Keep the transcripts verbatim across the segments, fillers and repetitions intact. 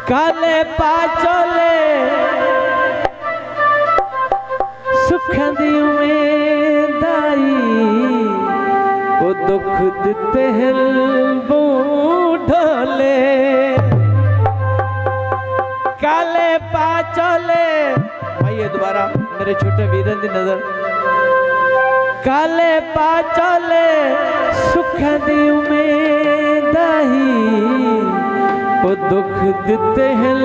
काले पाचोले सुखां दी उम्मीद आई वो दुख दिते हैं बूढ़ोले काले पाचोले भाई दोबारा मेरे छोटे वीरन दी नजर काले पाचोले सुखां दी उम्मीद आई वो दुख दिते हैं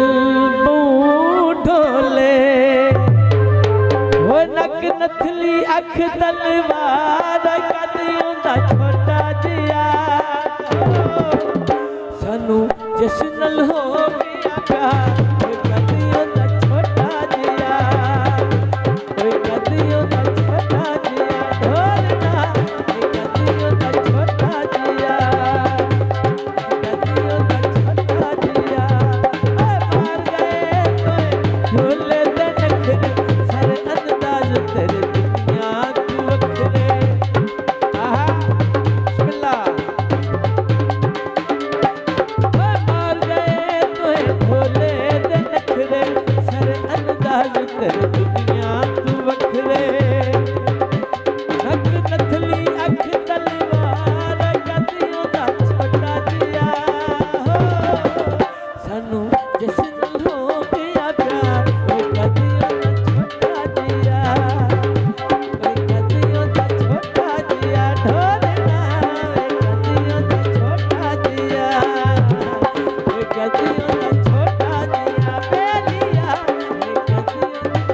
बूढ़ोले वो नक नथली अख तलवार कदियों दा छोटा जिया सानू जिस नल हो गया प्यार कदियों दा छोटा जिया कदियों दा छोटा जिया ढोलना कदियों दा छोटा जिया कदियों दा छोटा जिया मार गए तो ढोले दे नखरे सारे अंदाज तेरे दुनिया तू वखरे आहा बिस्मिल्लाह मार गए तो ढोले दे नखरे सारे अंदाज तेरे दुनिया तू वखरे नक नथली अख तलवार कदियों दा छोटा जिया हो सानू जिस नल हो गया प्यार कदियों दा छोटा जिया कदियों दा छोटा जिया ढोलना कदियों दा छोटा जिया कदियों दा छोटा जिया बेलिया कदियों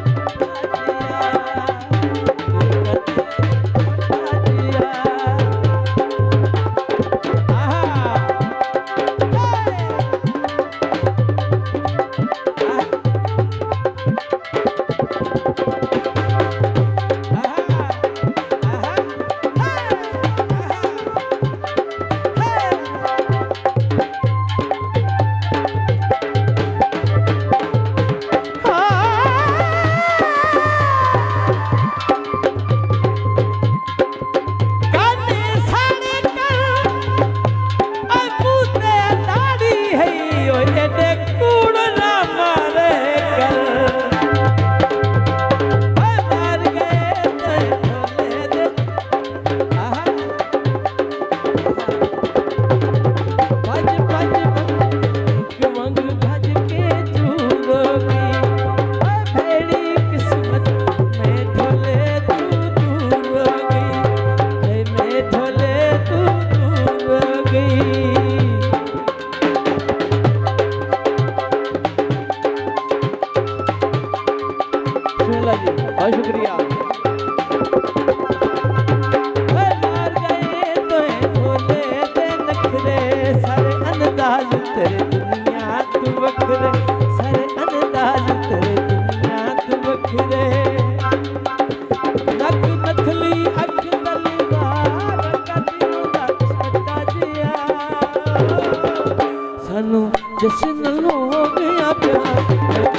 बहुत शुक्रिया मार गए तो ढोले दे नखरे सारे अंदाज तेरे दुनिया तू वखरे सारे अंदाज तेरे दुनिया तू वखरे नक नथली अख तलवार कदियों दा छोटा जिया सानू जिस नल हो गया प्यार